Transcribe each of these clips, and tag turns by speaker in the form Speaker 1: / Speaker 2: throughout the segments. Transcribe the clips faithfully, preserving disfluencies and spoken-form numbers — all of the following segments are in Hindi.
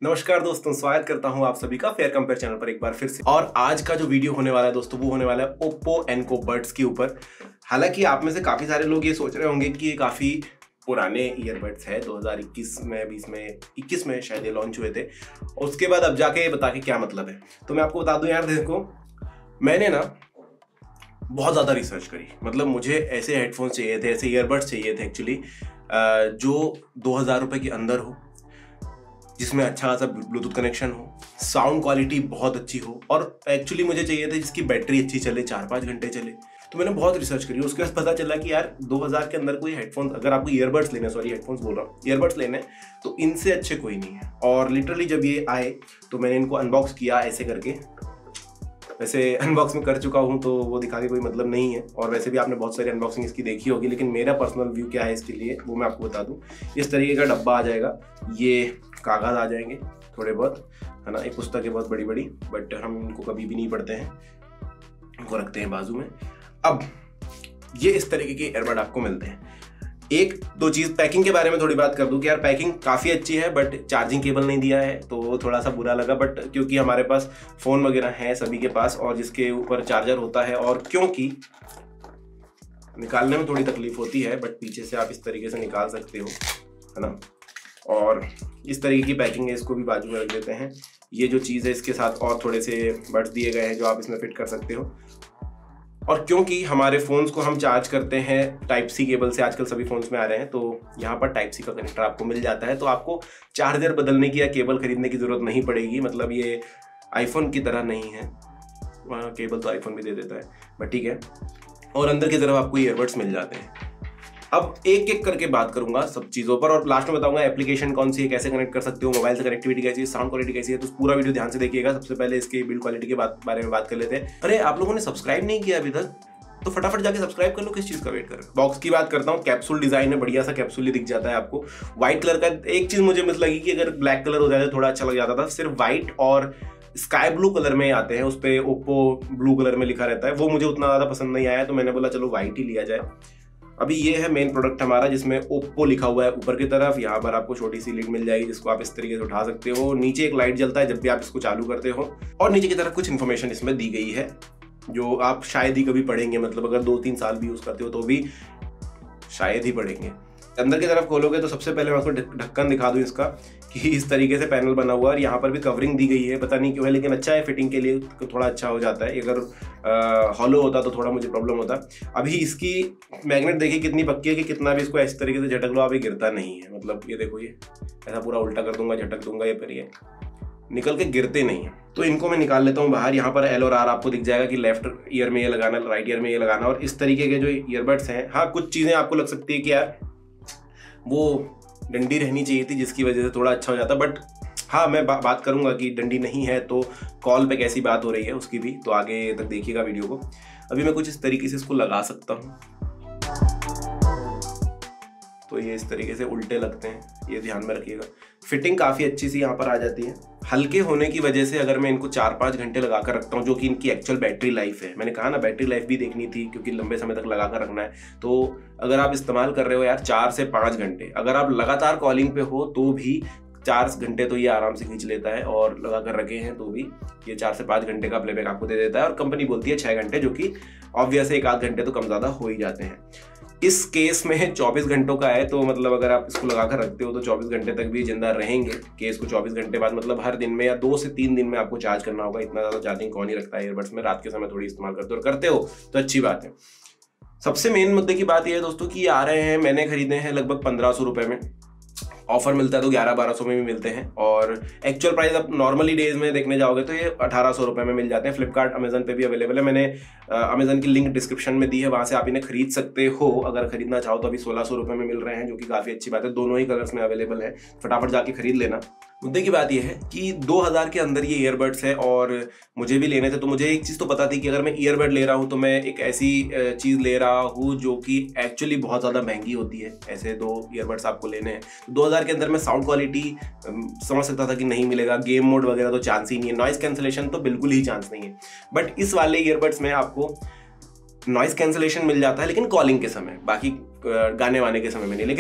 Speaker 1: नमस्कार दोस्तों, स्वागत करता हूं आप सभी का फेयर कंपेयर चैनल पर एक बार फिर से। और आज का जो वीडियो होने वाला है दोस्तों, वो होने वाला है ओप्पो एनको बड्स के ऊपर। हालांकि आप में से काफी सारे लोग ये सोच रहे होंगे कि ये काफी पुराने ईयरबड्स है, दो हज़ार इक्कीस में बीस में इक्कीस में शायद ये लॉन्च हुए थे। और उसके बाद अब जाके बता के क्या मतलब है। तो मैं आपको बता दूं यार, देखो मैंने ना बहुत ज़्यादा रिसर्च करी। मतलब मुझे ऐसे हेडफोन्स चाहिए थे, ऐसे ईयरबड्स चाहिए थे एक्चुअली, जो दो हज़ार रुपये के अंदर हो, जिसमें अच्छा खासा ब्लूटूथ कनेक्शन हो, साउंड क्वालिटी बहुत अच्छी हो, और एक्चुअली मुझे चाहिए था जिसकी बैटरी अच्छी चले, चार पाँच घंटे चले। तो मैंने बहुत रिसर्च करी। उसके बाद पता चला कि यार दो हज़ार के अंदर कोई हेडफोन्स, अगर आपको ईयरबड्स लेने, सॉरी हेडफोन्स बोल रहा हूँ, ईयरबड्स लेने, तो इनसे अच्छे कोई नहीं है। और लिटरली जब ये आए तो मैंने इनको अनबॉक्स किया ऐसे करके। वैसे अनबॉक्स में कर चुका हूँ तो वो दिखा के कोई मतलब नहीं है, और वैसे भी आपने बहुत सारी अनबॉक्सिंग इसकी देखी होगी, लेकिन मेरा पर्सनल व्यू क्या है इसके लिए वो मैं आपको बता दूँ। इस तरीके का डब्बा आ जाएगा, ये कागज़ आ जाएंगे थोड़े बहुत, है ना। एक पुस्तक है बहुत बड़ी बड़ी, बट हम इनको कभी भी नहीं पढ़ते हैं, इनको रखते हैं बाजू में। अब ये इस तरीके के ईयरबड आपको मिलते हैं। एक दो चीज़ पैकिंग के बारे में थोड़ी बात कर दूं कि यार पैकिंग काफ़ी अच्छी है, बट चार्जिंग केबल नहीं दिया है तो वो थोड़ा सा बुरा लगा। बट क्योंकि हमारे पास फ़ोन वगैरह हैं सभी के पास, और जिसके ऊपर चार्जर होता है, और क्योंकि निकालने में थोड़ी तकलीफ होती है, बट पीछे से आप इस तरीके से निकाल सकते हो, है ना। और इस तरीके की पैकिंग है, इसको भी बाजू में रख देते हैं। ये जो चीज़ है इसके साथ और थोड़े से बड्स दिए गए हैं जो आप इसमें फिट कर सकते हो। और क्योंकि हमारे फ़ोन्स को हम चार्ज करते हैं टाइप सी केबल से, आजकल सभी फ़ोन्स में आ रहे हैं, तो यहाँ पर टाइप सी का कनेक्टर आपको मिल जाता है। तो आपको चार्जर बदलने की या केबल खरीदने की ज़रूरत नहीं पड़ेगी। मतलब ये आईफोन की तरह नहीं है, वहाँ केबल तो आईफोन भी दे देता है, बट ठीक है। और अंदर की तरफ आपको ईयरबड्स मिल जाते हैं। अब एक एक करके बात करूंगा सब चीज़ों पर, और लास्ट में बताऊंगा एप्लीकेशन कौन सी है, कैसे कनेक्ट कर सकते हो, मोबाइल से कनेक्टिविटी कैसी है, साउंड क्वालिटी कैसी है। तो पूरा वीडियो ध्यान से देखिएगा। सबसे पहले इसके बिल्ड क्वालिटी के बारे में बात कर लेते हैं। अरे आप लोगों ने सब्सक्राइब नहीं किया अभी तक, तो फटाफट जाके सब्सक्राइब कर लो, किस चीज़ का वेट कर रहे हो। बॉक्स की बात करता हूँ, कैप्सूल डिजाइन है, बढ़िया सा कैप्सूल ही दिख जाता है आपको व्हाइट कलर का। एक चीज़ मुझे मिस लगी कि अगर ब्लैक कलर हो जाए तो थोड़ा अच्छा लग जाता था। सिर्फ व्हाइट और स्काई ब्लू कलर में आते हैं, उस पर ओप्पो ब्लू कलर में लिखा रहता है, वो मुझे उतना ज़्यादा पसंद नहीं आया, तो मैंने बोला चलो व्हाइट ही लिया जाए। अभी ये है मेन प्रोडक्ट हमारा, जिसमें ओप्पो लिखा हुआ है ऊपर की तरफ। यहाँ पर आपको छोटी सी लीड मिल जाएगी जिसको आप इस तरीके से उठा सकते हो। नीचे एक लाइट जलता है जब भी आप इसको चालू करते हो, और नीचे की तरफ कुछ इन्फॉर्मेशन इसमें दी गई है जो आप शायद ही कभी पढ़ेंगे। मतलब अगर दो तीन साल भी यूज़ करते हो तो भी शायद ही पढ़ेंगे। अंदर की तरफ खोलोगे तो सबसे पहले मैं आपको ढक्कन दिखा दूं इसका, कि इस तरीके से पैनल बना हुआ है, और यहाँ पर भी कवरिंग दी गई है। पता नहीं क्यों है, लेकिन अच्छा है, फिटिंग के लिए थोड़ा अच्छा हो जाता है। अगर हॉलो होता तो थोड़ा मुझे प्रॉब्लम होता। अभी इसकी मैग्नेट देखिए कितनी पक्की है कि कितना भी इसको इस तरीके से झटक लो आप, ये गिरता नहीं है। मतलब ये देखो, ये ऐसा पूरा उल्टा कर दूंगा, झटक दूंगा, ये पर ये निकल के गिरते नहीं है। तो इनको मैं निकाल लेता हूँ बाहर। यहाँ पर एल और आर आपको दिख जाएगा कि लेफ्ट ईयर में ये लगाना, राइट ईयर में ये लगाना। और इस तरीके के जो ईयरबड्स हैं, हाँ कुछ चीज़ें आपको लग सकती है कि यार वो डंडी रहनी चाहिए थी जिसकी वजह से थोड़ा अच्छा हो जाता, बट हाँ मैं बा, बात करूँगा कि डंडी नहीं है तो कॉल पे कैसी बात हो रही है उसकी भी, तो आगे तक देखिएगा वीडियो को। अभी मैं कुछ इस तरीके से इसको लगा सकता हूँ, तो ये इस तरीके से उल्टे लगते हैं, ये ध्यान में रखिएगा। फिटिंग काफ़ी अच्छी सी यहाँ पर आ जाती है। हल्के होने की वजह से अगर मैं इनको चार पाँच घंटे लगा कर रखता हूँ, जो कि इनकी एक्चुअल बैटरी लाइफ है, मैंने कहा ना बैटरी लाइफ भी देखनी थी क्योंकि लंबे समय तक लगा कर रखना है। तो अगर आप इस्तेमाल कर रहे हो यार चार से पाँच घंटे, अगर आप लगातार कॉलिंग पे हो तो भी चार घंटे तो ये आराम से खींच लेता है, और लगा कर रखे हैं तो भी ये चार से पाँच घंटे का प्लेबैक आपको दे देता है। और कंपनी बोलती है छः घंटे, जो कि ऑब्वियस है, एक आध घंटे तो कम ज़्यादा हो ही जाते हैं। इस केस में चौबीस घंटों का है, तो मतलब अगर आप इसको लगा कर रखते हो तो चौबीस घंटे तक भी जिंदा रहेंगे। केस को चौबीस घंटे बाद मतलब हर दिन में या दो से तीन दिन में आपको चार्ज करना होगा। इतना ज़्यादा चार्जिंग कौन ही रखता है ईयरबड्स में। रात के समय थोड़ी इस्तेमाल करते हो और करते हो तो अच्छी बात है। सबसे मेन मुद्दे की बात यह है दोस्तों कि ये आ रहे हैं, मैंने खरीदे हैं लगभग पंद्रह सौ रुपये में, ऑफर मिलता है तो ग्यारह बारह सौ में भी मिलते हैं, और एक्चुअल प्राइस आप नॉर्मली डेज में देखने जाओगे तो ये अठारह सौ रुपये में मिल जाते हैं। फ्लिपकार्ट अमेजन पे भी अवेलेबल है, मैंने अमेजन की लिंक डिस्क्रिप्शन में दी है, वहाँ से आप इन्हें खरीद सकते हो। अगर खरीदना चाहो तो अभी सोलह सौ रुपये में मिल रहे हैं, जो कि काफ़ी अच्छी बात है। दोनों ही कलर्स में अवेलेबल है, फटाफट जाके खरीद लेना। मुद्दे की बात यह है कि दो हज़ार के अंदर ये ईयरबड्स है, और मुझे भी लेने थे, तो मुझे एक चीज़ तो पता थी कि अगर मैं ईयरबड ले रहा हूँ तो मैं एक ऐसी चीज़ ले रहा हूँ जो कि एक्चुअली बहुत ज़्यादा महंगी होती है। ऐसे दो ईयरबड्स आपको लेने हैं। दो हज़ार के अंदर मैं साउंड क्वालिटी समझ सकता था कि नहीं मिलेगा, गेम मोड वगैरह तो चांस ही नहीं है, नॉइस कैंसलेशन तो बिल्कुल ही चांस नहीं है। बट इस वाले ईयरबड्स में आपको नॉइस कैंसलेशन मिल जाता है, लेकिन कॉलिंग के समय, बाकी गाने वाने के समय में नहीं। लेकिन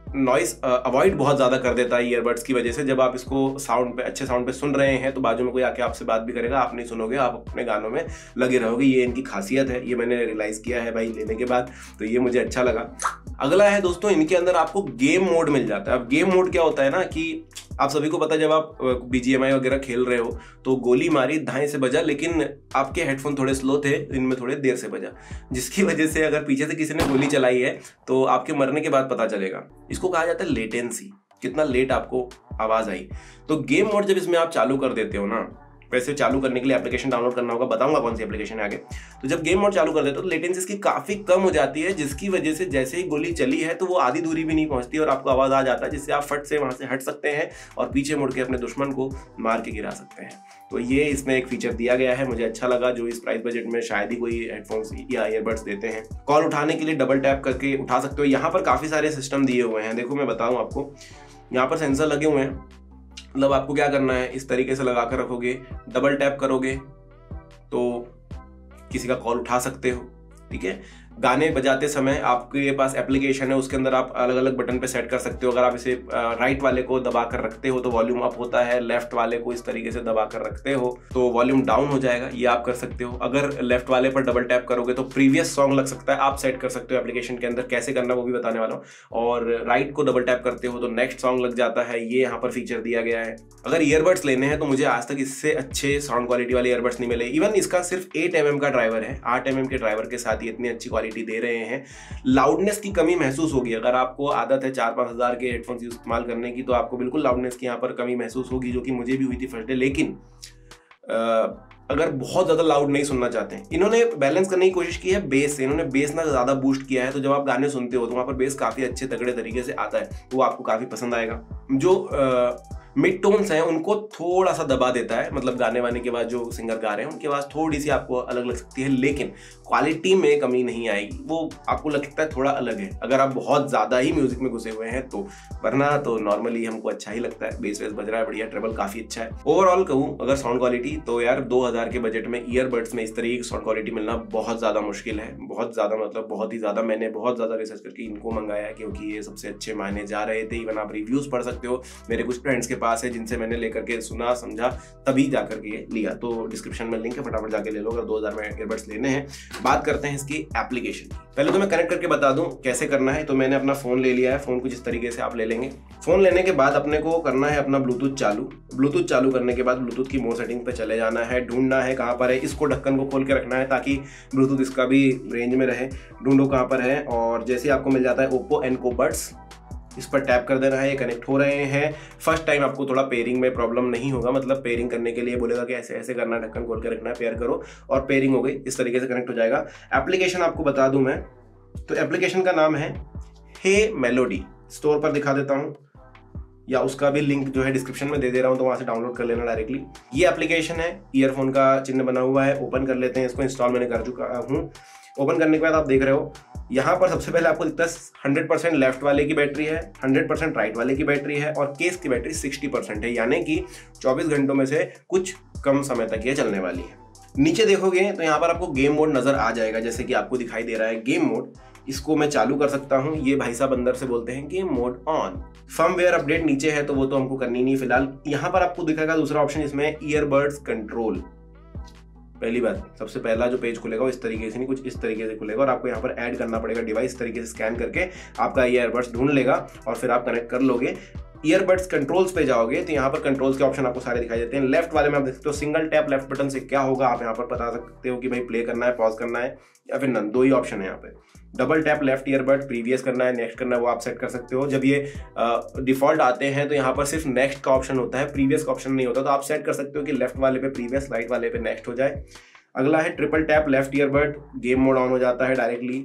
Speaker 1: नॉइस अवॉइड बहुत ज़्यादा कर देता है ईयरबड्स की वजह से। जब आप इसको साउंड पे अच्छे साउंड पे सुन रहे हैं तो बाजू में कोई आके आपसे बात भी करेगा, आप नहीं सुनोगे, आप अपने गानों में लगे रहोगे। ये इनकी खासियत है, ये मैंने रियलाइज़ किया है भाई लेने के बाद, तो ये मुझे अच्छा लगा। अगला है दोस्तों, इनके अंदर आपको गेम मोड मिल जाता है। अब गेम मोड क्या होता है ना कि आप सभी को पता है, जब आप बीजीएमआई वगैरह खेल रहे हो तो गोली मारी, धाएं से बजा, लेकिन आपके हेडफोन थोड़े स्लो थे, इनमें थोड़े देर से बजा, जिसकी वजह से अगर पीछे से किसी ने गोली चलाई है तो आपके मरने के बाद पता चलेगा। इसको कहा जाता है लेटेंसी, कितना लेट आपको आवाज आई। तो गेम मोड जब इसमें आप चालू कर देते हो ना, वैसे चालू करने के लिए एप्लीकेशन डाउनलोड करना होगा, बताऊंगा कौन सी एप्लीकेशन है आगे। तो जब गेम मोड चालू कर देते हो तो लेटेंसी इसकी काफी कम हो जाती है, जिसकी वजह से जैसे ही गोली चली है तो वो आधी दूरी भी नहीं पहुंचती और आपको आवाज आ जाता है, जिससे आप फट से वहां से हट सकते हैं और पीछे मुड़ के अपने दुश्मन को मार के गिरा सकते हैं। तो ये इसमें एक फीचर दिया गया है, मुझे अच्छा लगा, जो इस प्राइस बजट में शायद ही कोई हेडफोन्स या ईयरबड्स देते हैं। कॉल उठाने के लिए डबल टैप करके उठा सकते हो। यहाँ पर काफी सारे सिस्टम दिए हुए हैं, देखो मैं बताऊं आपको, यहाँ पर सेंसर लगे हुए हैं। मतलब आपको क्या करना है, इस तरीके से लगा कर रखोगे, डबल टैप करोगे तो किसी का कॉल उठा सकते हो, ठीक है। गाने बजाते समय आपके पास एप्लीकेशन है, उसके अंदर आप अलग अलग बटन पे सेट कर सकते हो। अगर आप इसे राइट वाले को दबा कर रखते हो तो वॉल्यूम अप होता है, लेफ्ट वाले को इस तरीके से दबा कर रखते हो तो वॉल्यूम डाउन हो जाएगा, ये आप कर सकते हो। अगर लेफ्ट वाले पर डबल टैप करोगे तो प्रीवियस सॉन्ग लग सकता है, आप सेट कर सकते हो एप्लीकेशन के अंदर, कैसे करना वो भी बताने वाला हूँ। और राइट को डबल टैप करते हो तो नेक्स्ट सॉन्ग लग जाता है, ये यहाँ पर फीचर दिया गया है। अगर ईयरबड्स लेने हैं तो मुझे आज तक इससे अच्छे साउंड क्वालिटी वाले ईयरबड्स नहीं मिले। इवन इसका सिर्फ एट एम एम का ड्राइवर है, आठ एम एम के ड्राइवर के साथ ये इतनी अच्छी क्वालिटी दे रहे हैं। लाउडनेस की कमी महसूस होगी, अगर आपको आदत है चार पांच हजार के हेडफोन्स इस्तेमाल करने की तो आपको बिल्कुल लाउडनेस की यहाँ पर कमी महसूस होगी, जो कि मुझे भी हुई थी फर्स्ट डे। लेकिन आ, अगर बहुत ज्यादा लाउड नहीं सुनना चाहते हैं, इन्होंने बैलेंस करने की कोशिश की है बेस से, इन्होंने बेस ना ज्यादा बूस्ट किया है, तो जब आप गाने सुनते हो तो वहां पर बेस काफी अच्छे तगड़े तरीके से आता है, वो आपको काफी पसंद आएगा। जो आ, मिड टोन्स हैं उनको थोड़ा सा दबा देता है, मतलब गाने वाने के बाद जो सिंगर गा रहे हैं उनकी आवाज थोड़ी सी आपको अलग लग सकती है, लेकिन क्वालिटी में कमी नहीं आएगी, वो आपको लगता है थोड़ा अलग है अगर आप बहुत ज्यादा ही म्यूजिक में घुसे हुए हैं तो, वरना तो नॉर्मली हमको अच्छा ही लगता है। बेस वेस बज रहा है बढ़िया, ट्रेबल काफी अच्छा है। ओवरऑल कहूँ अगर साउंड क्वालिटी, तो यार दो हजार के बजट में ईयरबड्स में इस तरीके की साउंड क्वालिटी मिलना बहुत ज्यादा मुश्किल है, बहुत ज्यादा, मतलब बहुत ही ज्यादा। मैंने बहुत ज्यादा रिसर्च करके इनको मंगाया क्योंकि ये सबसे अच्छे मायने जा रहे थे। इवन आप रिव्यूज पढ़ सकते हो, मेरे कुछ फ्रेंड्स के पास है जिनसे मैंने करके सुना समझा तभी जाकर के लिया, तो डिस्क्रिप्शन में लिंक है, फटाफट जाके ले लो अगर दो हजार में ईयरबड्स लेने हैं। बात करते हैं इसकी एप्लीकेशन। पहले तो मैं कनेक्ट करके बता दूं कैसे करना है। तो मैंने अपना फोन ले लिया है, फोन कुछ इस तरीके से आप ले लेंगे। फोन लेने के बाद अपने को करना है अपना ब्लूटूथ चालू। ब्लूटूथ चालू करने के बाद ब्लूटूथ की मोर सेटिंग पे चले जाना है, ढूंढना है कहां पर है, इसको ढक्कन को खोल के रखना है ताकि ब्लूटूथ इसका भी रेंज में रहे। ढूंढो कहां पर है, और जैसे आपको मिल जाता है ओप्पो एनको बड्स, इस पर टैप कर देना है, ये कनेक्ट हो रहे हैं। फर्स्ट टाइम आपको थोड़ा पेयरिंग में प्रॉब्लम नहीं होगा, मतलब पेयरिंग करने के लिए बोलेगा कि ऐसे ऐसे करना, ढक्कन खोल के रखना है, पेयर करो, और पेयरिंग हो गई, इस तरीके से कनेक्ट हो जाएगा। एप्लीकेशन आपको बता दूं मैं, तो एप्लीकेशन का नाम है हे मेलोडी। स्टोर पर दिखा देता हूं, या उसका भी लिंक जो है डिस्क्रिप्शन में दे दे रहा हूं, तो वहां से डाउनलोड कर लेना डायरेक्टली। ये एप्लीकेशन है, ईयरफोन का चिन्ह बना हुआ है, ओपन कर लेते हैं इसको। इंस्टॉल मैंने कर चुका हूँ। ओपन करने के बाद आप देख रहे हो यहाँ पर सबसे पहले आपको दिखता है हंड्रेड परसेंट लेफ्ट वाले की बैटरी है, हंड्रेड परसेंट राइट वाले की बैटरी है, और केस की बैटरी सिक्सटी परसेंट है, यानी कि चौबीस घंटों में से कुछ कम समय तक ये चलने वाली है। नीचे देखोगे तो यहाँ पर आपको गेम मोड नजर आ जाएगा, जैसे कि आपको दिखाई दे रहा है गेम मोड। इसको मैं चालू कर सकता हूँ, ये भाई साहब अंदर से बोलते हैं game mode on. Firmware update नीचे है तो वो तो हमको करनी नहीं फिलहाल। यहाँ पर आपको दिखेगा दूसरा ऑप्शन, इसमें ईयरबड्स कंट्रोल। पहली बात, सबसे पहला जो पेज खुलेगा वो इस तरीके से नहीं, कुछ इस तरीके से खुलेगा, और आपको यहाँ पर ऐड करना पड़ेगा डिवाइस। इस तरीके से स्कैन करके आपका ईयरबड्स ढूंढ लेगा और फिर आप कनेक्ट कर लोगे। ईयरबड्स कंट्रोल्स पे जाओगे तो यहाँ पर कंट्रोल्स के ऑप्शन आपको सारे दिखाई देते हैं। लेफ्ट वाले में आप देख सकते हो सिंगल टैप लेफ्ट बटन से क्या होगा, आप यहाँ पर बता सकते हो कि भाई प्ले करना है, पॉज करना है, या फिर नन, दो ही ऑप्शन है यहाँ पे। Double tap left earbud, previous करना है, नेक्स्ट करना है, वो आप सेट कर सकते हो। जब ये डिफॉल्ट आते हैं तो यहाँ पर सिर्फ नेक्स्ट का ऑप्शन होता है, प्रीवियस का ऑप्शन नहीं होता, तो आप सेट कर सकते हो कि लेफ्ट वाले पे प्रीवियस, राइट वाले पे नेक्स्ट हो जाए। अगला है triple tap left earbud, game mode on हो जाता है डायरेक्टली।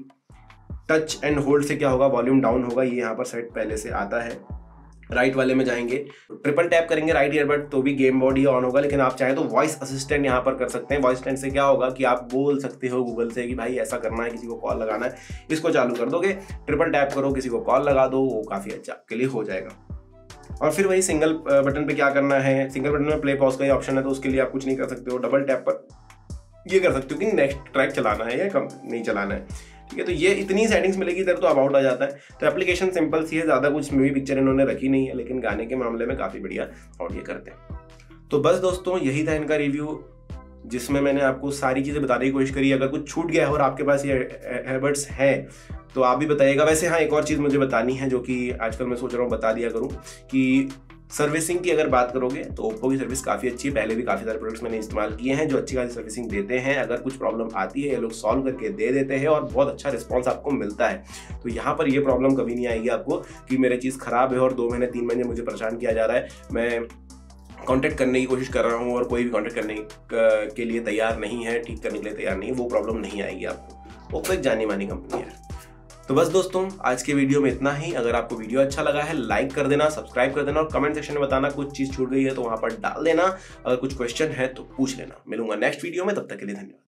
Speaker 1: टच एंड होल्ड से क्या होगा, वॉल्यूम डाउन होगा, ये यहाँ पर सेट पहले से आता है। राइट वाले में जाएंगे, ट्रिपल टैप करेंगे राइट ईयरबड तो भी गेम मोड ही ऑन होगा, लेकिन आप चाहें तो वॉइस असिस्टेंट यहाँ पर कर सकते हैं। वॉइस असिस्टेंट से क्या होगा कि आप बोल सकते हो गूगल से कि भाई ऐसा करना है, किसी को कॉल लगाना है, इसको चालू कर दोगे, ट्रिपल टैप करो, किसी को कॉल लगा दो, वो काफी अच्छा आपके लिए हो जाएगा। और फिर वही सिंगल बटन पे क्या करना है, सिंगल बटन में प्ले पॉज का ही ऑप्शन है, तो उसके लिए आप कुछ नहीं कर सकते हो। डबल टैप पर ये कर सकते हो कि नेक्स्ट ट्रैक चलाना है या कम नहीं चलाना है। ठीक है। तो ये इतनी सेटिंग्स मिलेगी, इधर तो अबाउट आ जाता है। तो एप्लीकेशन सिंपल सी है, ज़्यादा कुछ मूवी पिक्चर इन्होंने रखी नहीं है, लेकिन गाने के मामले में काफ़ी बढ़िया और ये करते हैं। तो बस दोस्तों यही था इनका रिव्यू, जिसमें मैंने आपको सारी चीज़ें बताने की कोशिश करी। अगर कुछ छूट गया है और आपके पास ये एयरबड्स है तो आप भी बताइएगा। वैसे हाँ, एक और चीज़ मुझे बतानी है जो कि आजकल मैं सोच रहा हूँ बता दिया करूँ, कि सर्विसिंग की अगर बात करोगे तो ओप्पो की सर्विस काफ़ी अच्छी है। पहले भी काफ़ी सारे प्रोडक्ट्स मैंने इस्तेमाल किए हैं जो अच्छी खासी सर्विसिंग देते हैं। अगर कुछ प्रॉब्लम आती है ये लोग सॉल्व करके दे देते हैं और बहुत अच्छा रिस्पॉन्स आपको मिलता है। तो यहाँ पर ये प्रॉब्लम कभी नहीं आएगी आपको कि मेरी चीज़ ख़राब है और दो महीने तीन महीने मुझे परेशान किया जा रहा है, मैं कांटेक्ट करने की कोशिश कर रहा हूँ और कोई भी कांटेक्ट करने के लिए तैयार नहीं है, ठीक करने के लिए तैयार नहीं है। वो प्रॉब्लम नहीं आएगी आपको। ओप्पो एक जानी मानी कंपनी है। तो बस दोस्तों आज के वीडियो में इतना ही। अगर आपको वीडियो अच्छा लगा है लाइक कर देना, सब्सक्राइब कर देना और कमेंट सेक्शन में बताना कुछ चीज़ छूट गई है तो वहाँ पर डाल देना। अगर कुछ क्वेश्चन है तो पूछ लेना। मिलूंगा नेक्स्ट वीडियो में, तब तक के लिए धन्यवाद।